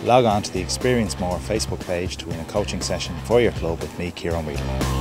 Log on to the Experience More Facebook page to win a coaching session for your club with me, Ciaran Whelan.